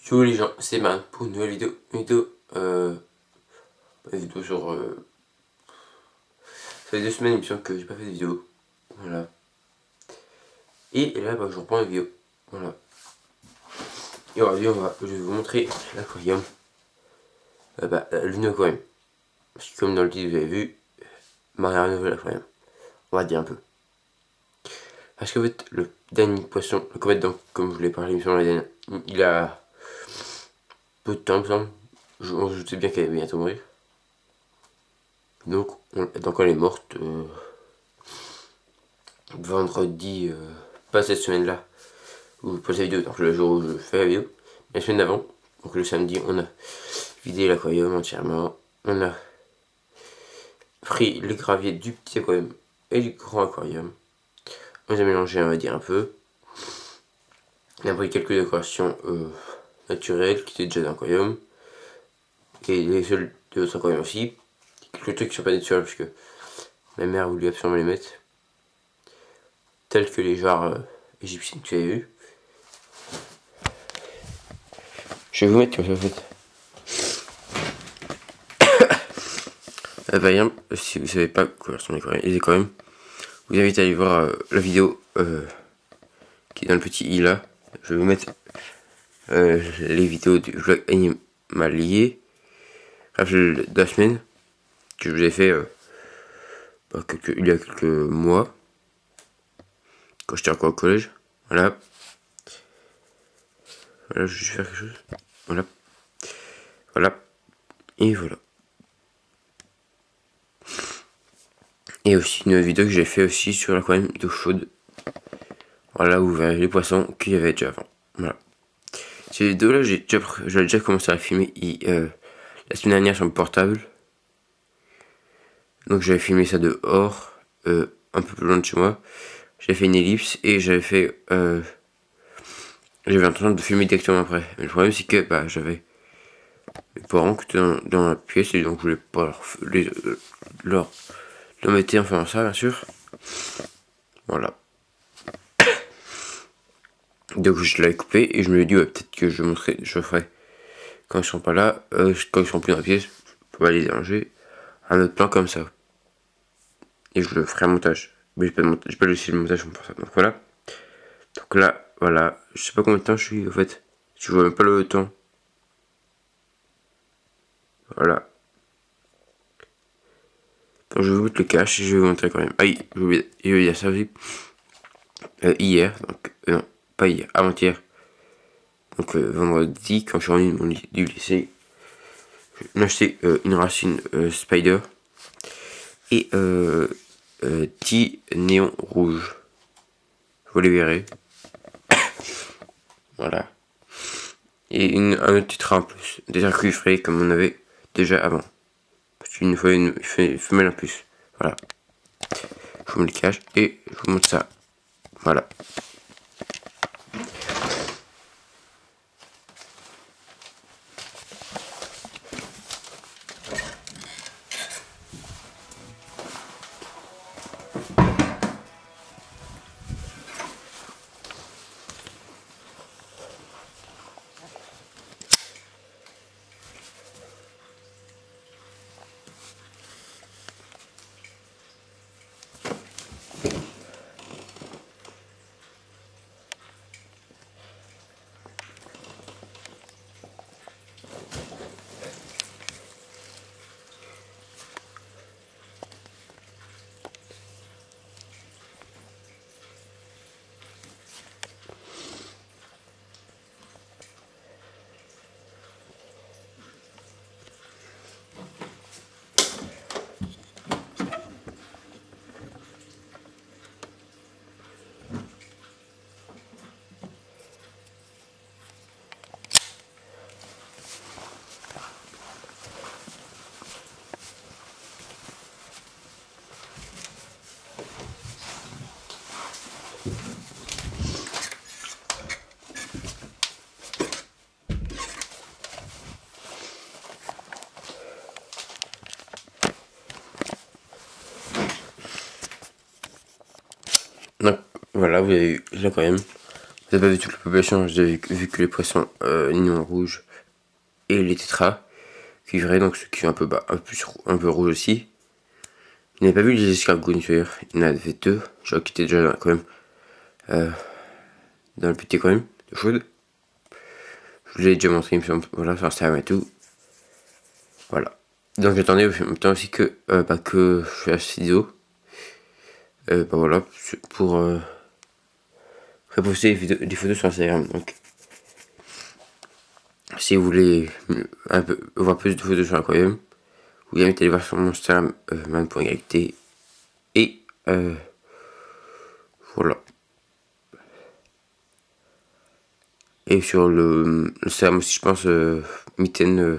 Yo les gens, c'est Man pour une nouvelle vidéo. Une vidéo sur. Ça fait 2 semaines, il me semble que j'ai pas fait de vidéo. Voilà. Et là, je reprends la vidéo. Voilà. Et aujourd'hui, je vais vous montrer l'aquarium. Le nouveau aquarium. Parce que comme dans le titre, vous avez vu, Marie a rénové l'aquarium. On va dire un peu. Parce qu'en fait, le dernier poisson, le comète, donc, comme je vous l'ai parlé, il me semble, la dernière, il a peu de temps, il me semble. On se doutait bien qu'elle allait bientôt mourir. Donc elle est morte vendredi, pas cette semaine-là, où je pose la vidéo, donc le jour où je fais la vidéo, la semaine d'avant, donc le samedi, on a vidé l'aquarium entièrement, on a pris les graviers du petit aquarium et du grand aquarium, on les a mélangés, on va dire, un peu, on a pris quelques décorations naturelles qui étaient déjà dans l'aquarium, et les seuls de l'autre aquarium aussi, quelques trucs qui sont pas naturels parce que ma mère voulait absolument les mettre, tels que les jarres égyptiennes que tu avez vues. Je vais vous mettre comme ça en fait. Par exemple, si vous savez pas quoi sont les aquariums, vous invite à aller voir la vidéo qui est dans le petit i là. Je vais vous mettre les vidéos du vlog animalier de la semaine que je vous ai fait il y a quelques mois quand j'étais encore au collège. Voilà. Voilà, je vais faire quelque chose. Voilà. Voilà. Et voilà. Et aussi une vidéo que j'ai fait aussi sur l'aquarium d'eau chaude. Voilà, vous verrez les poissons qu'il y avait déjà avant. Voilà. Ces vidéos là, j'ai déjà commencé à filmer la semaine dernière sur mon portable. Donc j'avais filmé ça dehors, un peu plus loin de chez moi. J'avais fait une ellipse et j'avais intention de filmer directement après. Mais le problème c'est que j'avais mes parents qui étaient dans la pièce et donc je voulais pas leur mettre enfin ça bien sûr. Voilà. Donc je l'avais coupé et je me suis dit peut-être que je ferai quand ils sont pas là, quand ils sont plus dans la pièce, je peux pas les déranger, un autre plan comme ça. Et je le ferai un montage. Mais j'ai pas laissé le montage pour ça. Donc voilà. Donc là, voilà. Je sais pas combien de temps je suis en fait. Je vois même pas le temps. Voilà. Donc je vais vous mettre le cache et je vais vous montrer quand même. Ah oui, j'ai oublié ça aussi. Hier, donc non, pas hier, avant-hier. Donc vendredi, quand je suis revenu du lycée, j'ai acheté une racine Spider et 10 néons rouges. Vous les verrez. Voilà. Et un autre titre en plus. Des circuits frais comme on avait déjà avant. Parce qu'une fois une femelle en plus. Voilà. Je vous mets le cache et je vous montre ça. Voilà. Donc voilà, vous avez eu l'aquarium. Vous avez pas vu toute la population, vous avez vu que les poissons non rouges et les tétras cuivrés, donc ceux qui sont un peu bas, un peu rouge aussi. Je n'avais pas vu les escargots d'ailleurs, il y en avait deux, je crois qu'ils étaient déjà quand même dans le petit quand même, de chaude. Je vous l'ai déjà montré, il me semble, voilà, sur Instagram et tout. Voilà. Donc j'attendais en même temps aussi que je fasse cette vidéo. Voilà, pour reposter des photos sur Instagram. Donc si vous voulez un peu voir plus de photos sur l'aquarium, vous invitez à aller voir sur mon Instagram man.gt et voilà. Et sur le Instagram aussi je pense mitten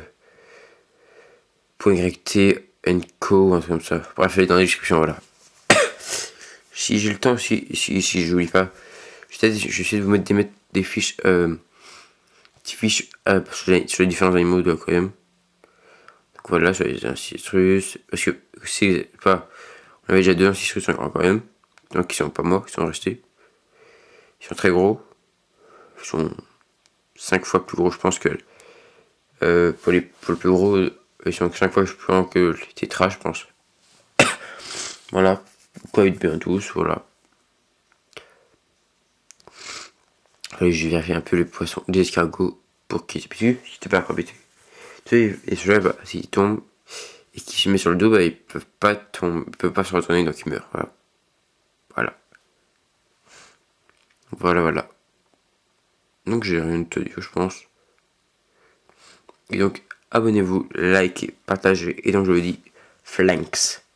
.yt &co, un truc comme ça. Bref, elle est dans la description, voilà. Si j'ai le temps, si j'oublie pas, je vais essayer de vous mettre des fiches, petites fiches sur les différents animaux de l'aquarium. Donc voilà, sur les ancistrus, parce que c'est pas, on avait déjà 2 ancistrus sur l'aquarium, donc ils sont pas morts, ils sont restés. Ils sont très gros, ils sont 5 fois plus gros, je pense que pour le plus gros, ils sont 5 fois plus grands que les tétras, je pense. Voilà, quoi, ils bien tous, voilà. Allez, je vais vérifier un peu les poissons, les escargots pour qu'ils s'habituent, si t'es pas encore habitué. Tu sais, et ceux-là, bah, s'ils tombent et qu'ils se mettent sur le dos, bah, ils peuvent pas se retourner, donc ils meurent. Voilà. Voilà. Donc j'ai rien de te dire, je pense. Et donc, abonnez-vous, likez, partagez, et donc je vous dis, flanks.